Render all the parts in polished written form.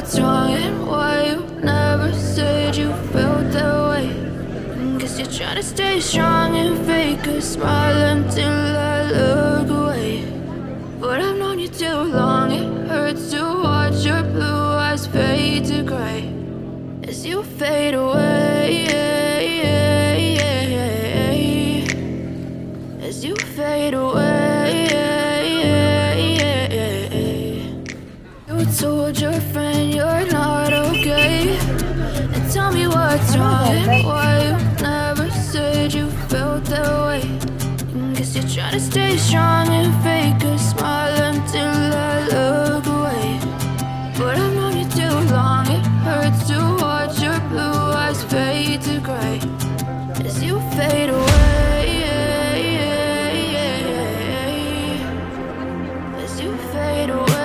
what's wrong and why you never said you felt that way. Guess you're trying to stay strong and fake a smile until I look away. But I've known you too long, it hurts to watch your blue eyes fade to gray as you fade away, as you fade away. You told your friend you're not okay, and tell me what's wrong and why you never said you felt that way. Guess you're trying to stay strong and fake a smile until I look away. But I've known you too long, it hurts to watch your blue eyes fade to gray as you fade away, as you fade away.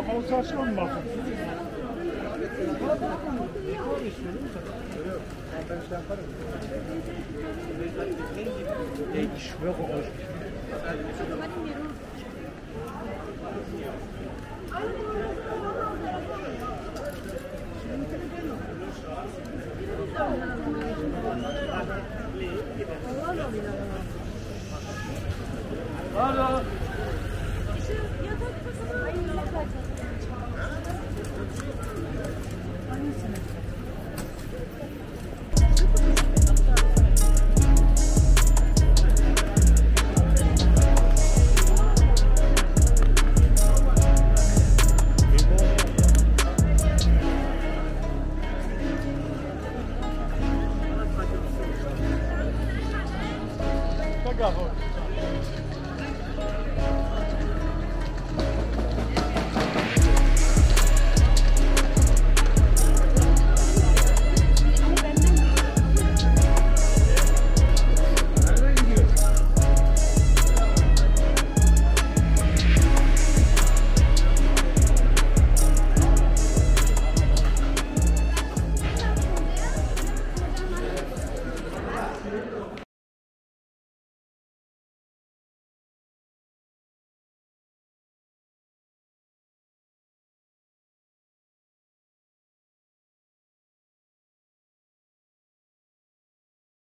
Alsaç'tan mı bakın? Ich schwöre euch. Hallo. Legal,